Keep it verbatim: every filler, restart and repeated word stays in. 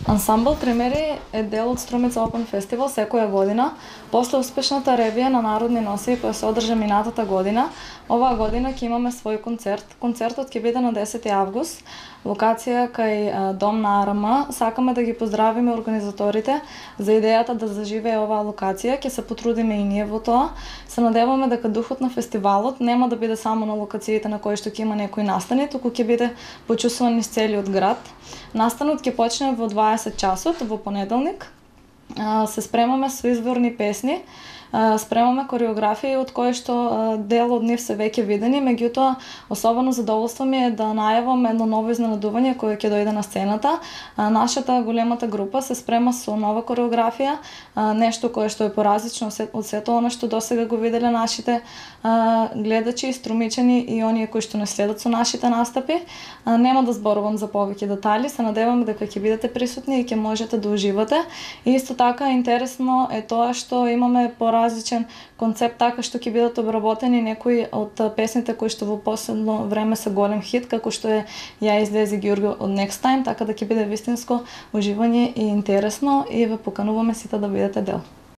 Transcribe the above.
Ансамбл Тримери е дел од Струмица Open Festival секоја година. После успешната ревија на народни носии која се одржа минатата година, оваа година ќе имаме свој концерт. Концертот ќе биде на десети август, локација кај Дом на АРМ. Сакаме да ги поздравиме организаторите за идејата да заживее оваа локација. Ќе се потрудиме и ние во тоа. Се надеваме дека духот на фестивалот нема да биде само на локациите на кои што ќе има некои настани, туку ќе биде почувствуван низ целиот град. Настанот ќе почне во дваесет часот во понеделник. Се спремаме со изворни песни, спремаме кореографии од кои што дел од нив се веќе видени, меѓутоа особено задоволство ми е да најавам едно ново изненадување кое ќе дојде на сцената. Нашата големата група се спрема со нова кореографија, нешто кое што е поразлично од сето она што досега го виделе нашите гледачи, струмичани и оние кои што не следат со нашите настапи. Нема да зборувам за повеќе детали, се надевам дека ќе бидете присутни и ќе можете да уживате. И исто така интересно е тоа што имаме поразличен концепт, така што ќе бидат обработени некои од песните кои што во последно време се голем хит, како што е Ја излези Ѓурѓо од Next Time, така да ќе биде вистинско уживање и интересно и ве покануваме сите да бидете дел.